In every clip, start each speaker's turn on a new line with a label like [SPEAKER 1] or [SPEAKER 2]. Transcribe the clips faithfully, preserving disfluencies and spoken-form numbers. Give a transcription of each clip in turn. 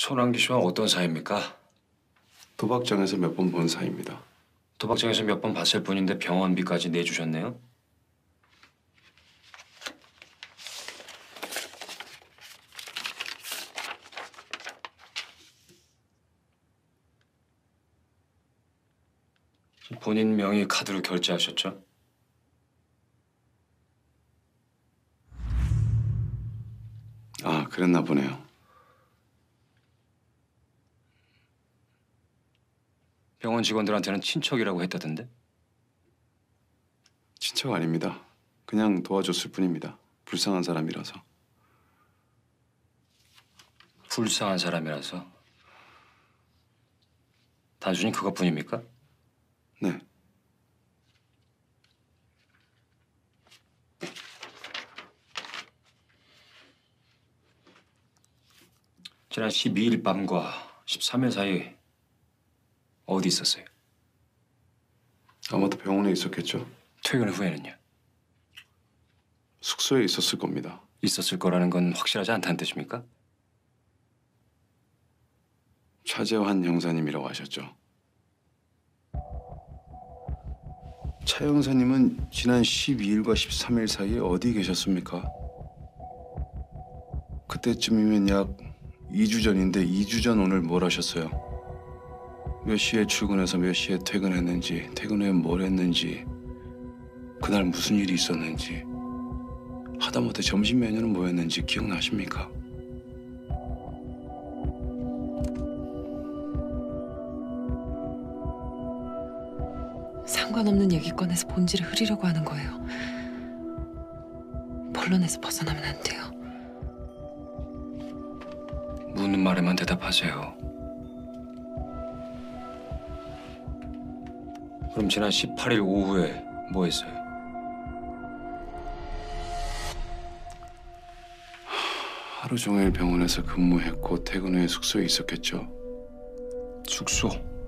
[SPEAKER 1] 손환기 씨와 어떤 사이입니까?
[SPEAKER 2] 도박장에서 몇 번 본 사이입니다.
[SPEAKER 1] 도박장에서 몇 번 봤을 뿐인데 병원비까지 내주셨네요? 본인 명의 카드로 결제하셨죠?
[SPEAKER 2] 아, 그랬나 보네요.
[SPEAKER 1] 병원 직원들한테는 친척이라고 했다던데?
[SPEAKER 2] 친척 아닙니다. 그냥 도와줬을 뿐입니다. 불쌍한 사람이라서.
[SPEAKER 1] 불쌍한 사람이라서. 단순히 그것뿐입니까?
[SPEAKER 2] 네.
[SPEAKER 1] 지난 십이 일 밤과 십삼 일 사이 어디 있었어요?
[SPEAKER 2] 아마도 병원에 있었겠죠.
[SPEAKER 1] 퇴근 후에는요?
[SPEAKER 2] 숙소에 있었을 겁니다.
[SPEAKER 1] 있었을 거라는 건 확실하지 않다는 뜻입니까?
[SPEAKER 2] 차재환 형사님이라고 하셨죠. 차 형사님은 지난 십이 일과 십삼 일 사이에 어디 계셨습니까? 그때쯤이면 약 이 주 전인데 이 주 전 오늘 뭘 하셨어요? 몇 시에 출근해서 몇 시에 퇴근했는지, 퇴근 후에 뭘 했는지, 그날 무슨 일이 있었는지, 하다못해 점심 메뉴는 뭐였는지 기억나십니까?
[SPEAKER 3] 상관없는 얘기 꺼내서 본질을 흐리려고 하는 거예요. 본론에서 벗어나면 안 돼요.
[SPEAKER 1] 묻는 말에만 대답하세요. 그럼 지난 십팔 일 오후에 뭐 했어요?
[SPEAKER 2] 하루 종일 병원에서 근무했고 퇴근 후에 숙소에 있었겠죠.
[SPEAKER 1] 숙소.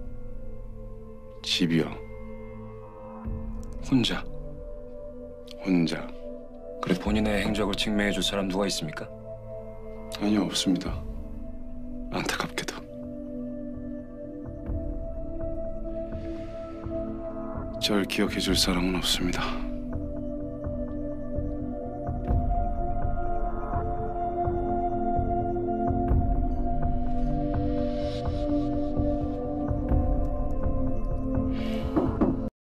[SPEAKER 2] 집이요.
[SPEAKER 1] 혼자.
[SPEAKER 2] 혼자.
[SPEAKER 1] 그래 본인의 행적을 증명해 줄 사람 누가 있습니까?
[SPEAKER 2] 아니요, 없습니다. 안타깝게도. 절 기억해 줄 사람은 없습니다.